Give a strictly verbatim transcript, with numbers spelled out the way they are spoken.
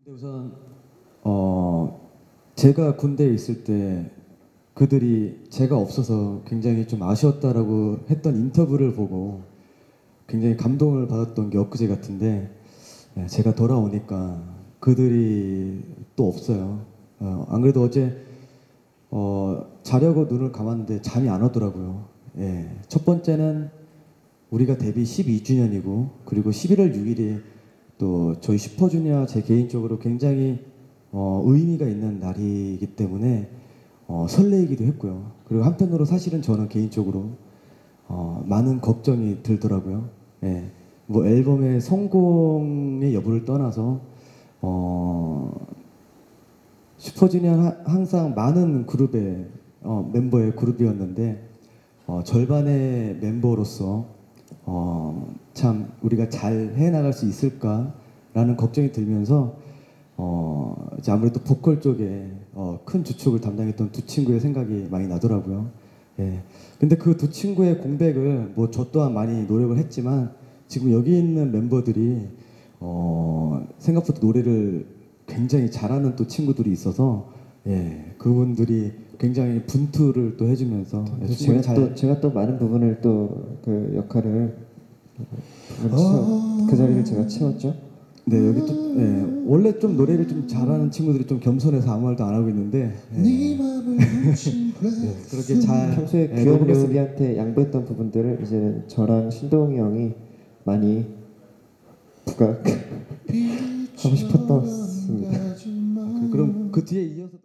근데 우선 어 제가 군대에 있을 때 그들이 제가 없어서 굉장히 좀 아쉬웠다라고 했던 인터뷰를 보고 굉장히 감동을 받았던 게 엊그제 같은데, 예, 제가 돌아오니까 그들이 또 없어요. 어, 안 그래도 어제 어, 자려고 눈을 감았는데 잠이 안 오더라고요. 예, 첫 번째는 우리가 데뷔 십이 주년이고, 그리고 십일월 육 일이 또 저희 슈퍼주니어 제 개인적으로 굉장히 어, 의미가 있는 날이기 때문에 어, 설레이기도 했고요. 그리고 한편으로 사실은 저는 개인적으로 어, 많은 걱정이 들더라고요. 예, 뭐 앨범의 성공의 여부를 떠나서 어, 슈퍼주니어는 항상 많은 그룹의 어, 멤버의 그룹이었는데 어, 절반의 멤버로서 어, 참 우리가 잘 해나갈 수 있을까라는 걱정이 들면서 어, 이제 아무래도 보컬 쪽에 어, 큰 주축을 담당했던 두 친구의 생각이 많이 나더라고요. 예. 근데 그 두 친구의 공백을 뭐 저 또한 많이 노력을 했지만 지금 여기 있는 멤버들이 어, 생각보다 노래를 굉장히 잘하는 또 친구들이 있어서, 예, 그분들이 굉장히 분투를 또 해주면서 예, 제가 잘... 또 제가 또 많은 부분을 또 그 역할을 채워, 그 자리를 제가 채웠죠. 네, 여기 또 예, 원래 좀 노래를 좀 잘하는 친구들이 좀 겸손해서 아무 말도 안 하고 있는데, 예. 네, 그렇게 잘 평소에 예, 규현 녹음했습니다. 료리한테 양보했던 부분들을 이제 저랑 신동이 형이 많이 부각하고 싶었습니다. 그럼 그 뒤에 이어서